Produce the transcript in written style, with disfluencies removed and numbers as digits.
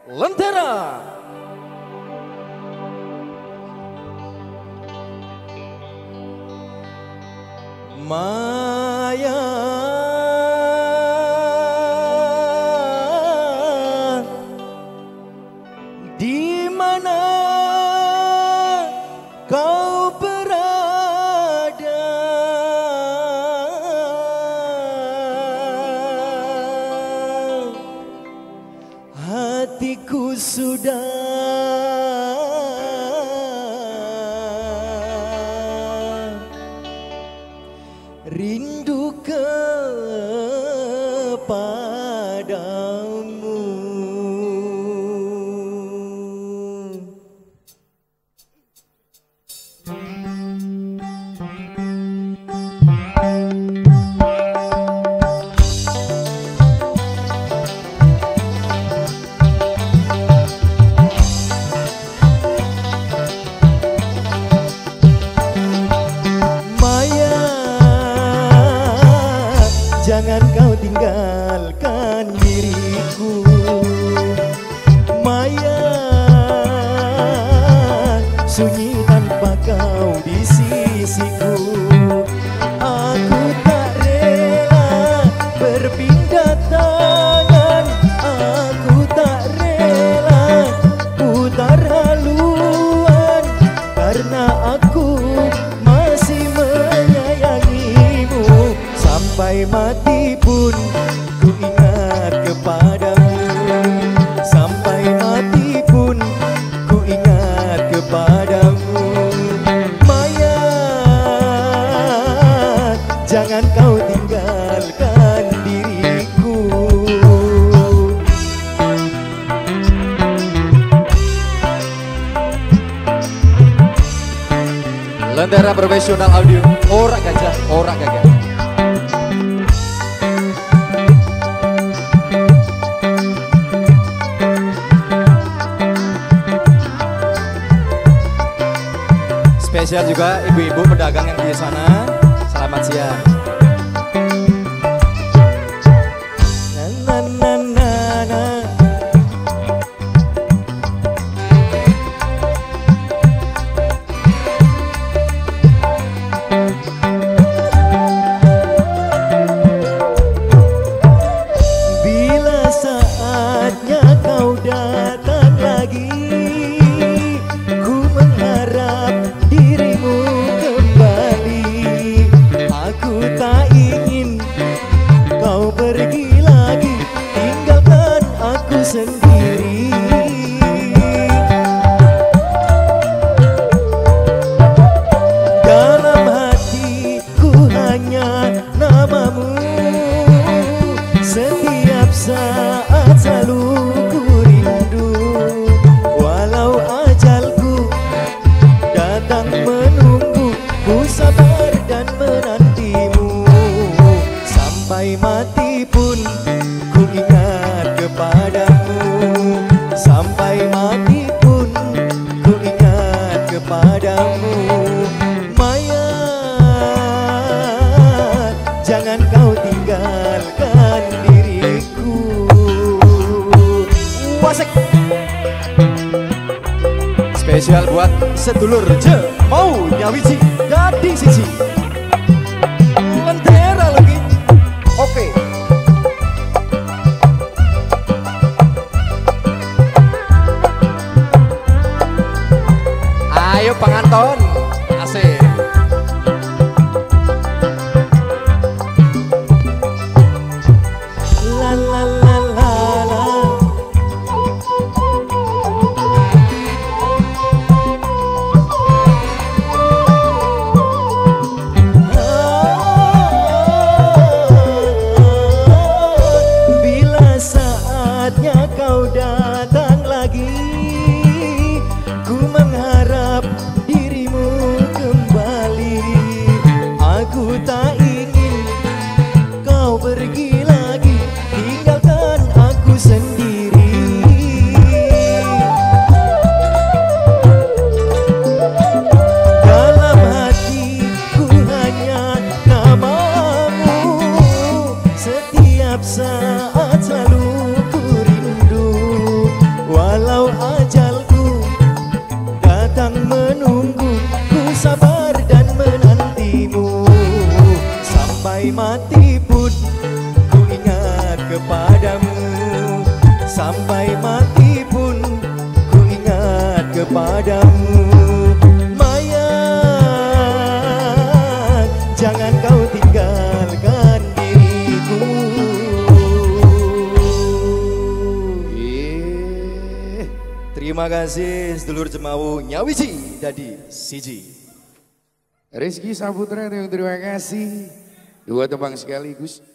Lentera. Maya di mana kau berada, hatiku sudah rindu kepadamu. Jangan kau tinggalkan diriku, Maya. Sunyi tanpa kau di sisiku. Aku tak rela berpindah tangan, aku tak rela putar haluan, karena aku masih menyayangimu. Sampai mati pun ku ingat kepadamu, sampai mati pun ku ingat kepadamu. Maya, jangan kau tinggalkan diriku. Lentera Profesional Audio, ora gajah, ora gagah. Spesial juga ibu-ibu pedagang yang di sana. Selamat siang. Na, na, na, na. Bila saatnya kau datang lagi, ku mengharap dirimu kembali. Aku tak ingin kau pergi lagi, tinggalkan aku sendiri. Dalam hatiku hanya namamu, setiap saat selalu ku rindu. Walau ajalku datang menunggu, ku sabar dan menantimu. Sampai mati pun ku ingat kepadamu, sampai mati pun ku ingat kepadamu. Maya, jangan kau tinggalkan diriku. Wasek. Spesial buat sedulur je mau nyawiji gading siji. Lentera lagi. Oke. Ayo penganton, asik. La la la la la. Bila saatnya kau datang lagi, ku mengharap dirimu Walau ajalku datang menunggu, ku sabar dan menantimu. Sampai mati pun ku ingat kepadamu. Sampai mati pun ku ingat kepadamu. Mayang, jangan kau tinggalkan diriku. Terima kasih sedulur Jemawu Nyawiji Dadi Siji. Rizky Saputra, terima kasih. Dua tebang sekaligus.